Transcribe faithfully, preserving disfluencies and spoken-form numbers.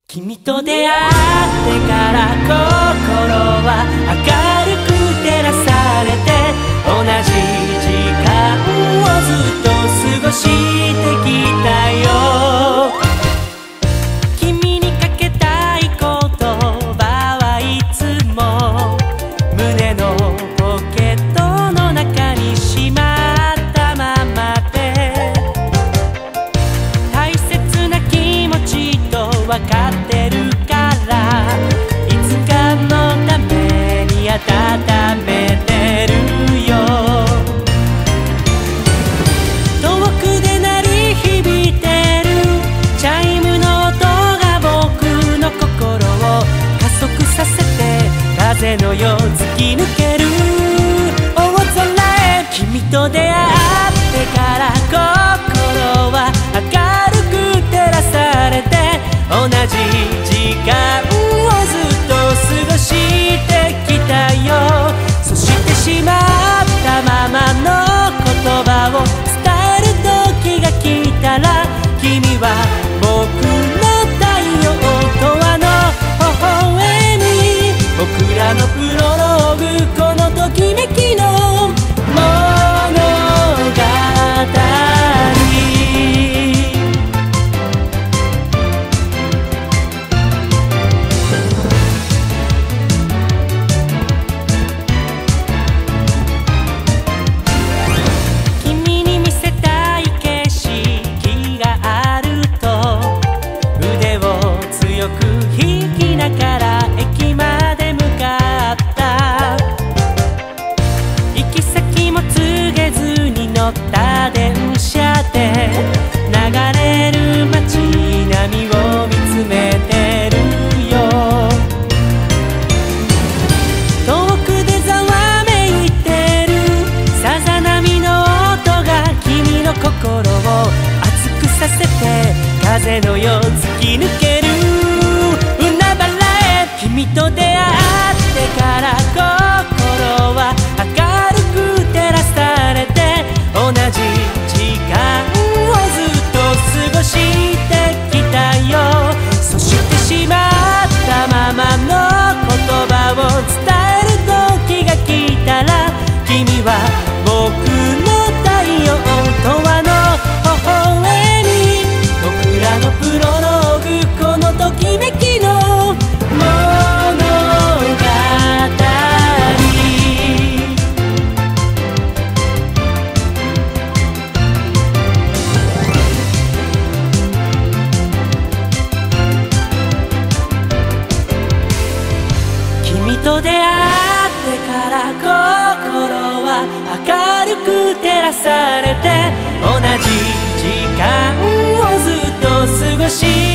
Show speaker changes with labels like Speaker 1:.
Speaker 1: 君と出会ってから心は明るく照らされて、同じ時間をずっと過ごしてきたよ。君にかけたい言葉はいつも胸のポケットの中にしまったままで、大切な気持ちと分かってるから、いつかのために温めてるよ。遠くで鳴り響いてるチャイムの音が僕の心を加速させて、風のよう突き抜ける大空へ。君と出会ってから心は明るく照らされて、同じ時間をずっと過ごしてきたよ。そしてしまったままの言葉を伝える時が来たら、君は僕の太陽とあの微笑み、僕らのプロローグ、このときめきの物語。引きながら駅まで向かった。行き先も告げずに乗った電車で、流れる街並みを見つめてるよ。遠くでざわめいてるさざ波の音が君の心を熱くさせて、風のよう突き抜ける君と出会ってから心は明るく照らされて、同じ時間をずっと過ごしてきたよ。そしてしまったままの言葉を伝える時が来たら、君は僕の太陽とあの微笑み、僕らのプロローグ、このときめきの物語。君と出会ってから心は明るく照らされて、同じ時間をずっと過ごし